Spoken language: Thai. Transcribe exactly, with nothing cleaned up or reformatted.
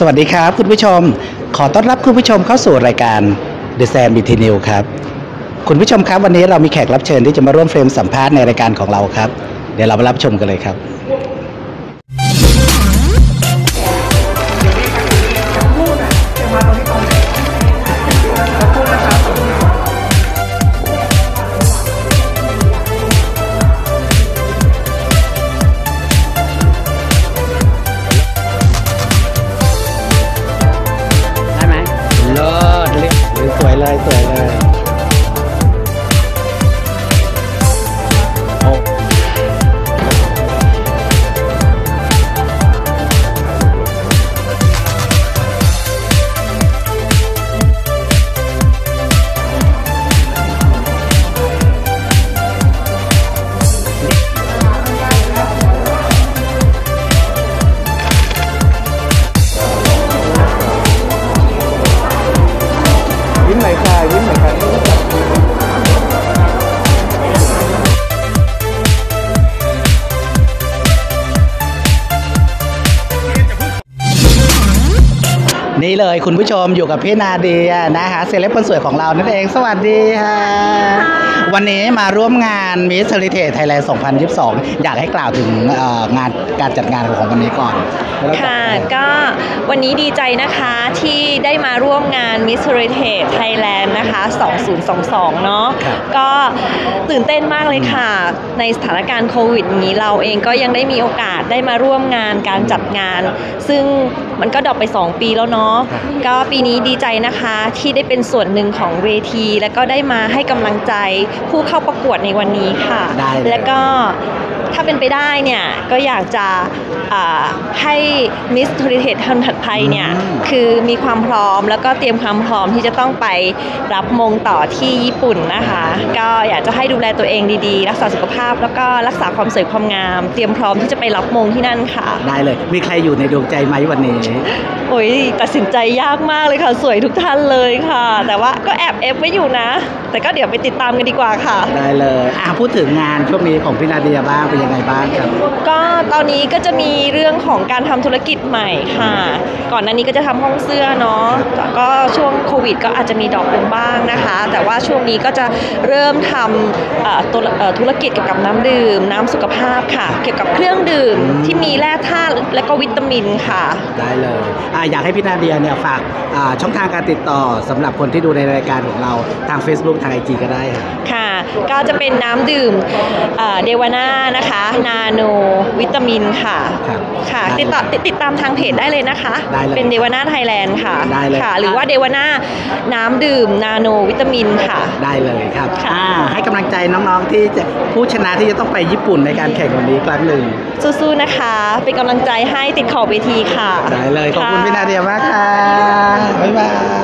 สวัสดีครับคุณผู้ชมขอต้อนรับคุณผู้ชมเข้าสู่รายการ The Sam บี ที News ครับคุณผู้ชมครับวันนี้เรามีแขกรับเชิญที่จะมาร่วมเฟรมสัมภาษณ์ในรายการของเราครับเดี๋ยวเรามารับชมกันเลยครับสวยเลยสวยเลยยิ้มหน่อยค่ะยิ้มหน่อยค่ะนี่เลยคุณผู้ชมอยู่กับพี่นาเดียนะฮะเซเลบคนสวยของเรานั่นเองสวัสดีค่ะวันนี้มาร่วมงาน Miss Heritage Thailand สองพันยี่สิบสองอยากให้กล่าวถึงงานการจัดงานของวันนี้ก่อนค่ะก็วันนี้ดีใจนะคะที่ได้มาร่วมงาน Miss Heritage Thailand นะคะสองพันยี่สิบสองเนาะก็ตื่นเต้นมากเลยค่ะในสถานการณ์โควิดนี้เราเองก็ยังได้มีโอกาสได้มาร่วมงานการจัดงานซึ่งมันก็ดรอปไปสองปีแล้วเนาะก็ปีนี้ดีใจนะคะที่ได้เป็นส่วนหนึ่งของเวทีและก็ได้มาให้กำลังใจผู้เข้าประกวดในวันนี้ค่ะแล้วก็ถ้าเป็นไปได้เนี่ยก็อยากจะให้ Miss Heritage ท่านถัดไปเนี่ยคือมีความพร้อมแล้วก็เตรียมความพร้อมที่จะต้องไปรับมงต่อที่ญี่ปุ่นนะคะก็อยากจะให้ดูแลตัวเองดีๆรักษาสุขภาพแล้วก็รักษาความสวยความงามเตรียมพร้อมที่จะไปรับมงที่นั่นค่ะได้เลยมีใครอยู่ในดวงใจไหมวันนี้โอ้ยตัดสินใจยากมากเลยค่ะสวยทุกท่านเลยค่ะแต่ว่าก็แอบเอฟไว้อยู่นะแต่ก็เดี๋ยวไปติดตามกันดีกว่าค่ะได้เลยอ่ะพูดถึงงานช่วงนี้ของพี่นาเดียบ้างเป็นยังไงบ้างครับก็ตอนนี้ก็จะมีเรื่องของการทำธุรกิจใหม่ค่ะก่อนหน้านี้ก็จะทำห้องเสื้อเนาะแต่ก็ช่วงโควิดก็อาจจะมีดรอปลงบ้างนะคะแต่ว่าช่วงนี้ก็จะเริ่มทำตัวธุรกิจเกี่ยวกับน้ำดื่มน้ำสุขภาพค่ะเกี่ยวกับเครื่องดื่มที่มีแร่ธาตุและก็วิตามินค่ะได้เลยอ่ะอยากให้พี่นาเดียเนี่ยฝากช่องทางการติดต่อสำหรับคนที่ดูในรายการของเราทาง Facebook ทาง ไอ จี ก็ได้ค่ะค่ะก็จะเป็นน้ำดื่มเดวาน่านะคะนาโนวิตามินค่ะค่ะติดต่อติดตามทางเพจได้เลยนะคะเป็นเดวาน่าไทยแลนด์ค่ะได้เลยค่ะหรือว่าเดวาน่าน้ำดื่มนาโนวิตามินค่ะได้เลยครับอ่าให้กำลังใจน้องๆที่จะผู้ชนะที่จะต้องไปญี่ปุ่นในการแข่งวันนี้ครั้งหนึ่งสู้ๆนะคะเป็นกำลังใจให้ติดขอบเวทีค่ะได้เลยขอบคุณพี่นาเดียมากค่ะบ๊ายบาย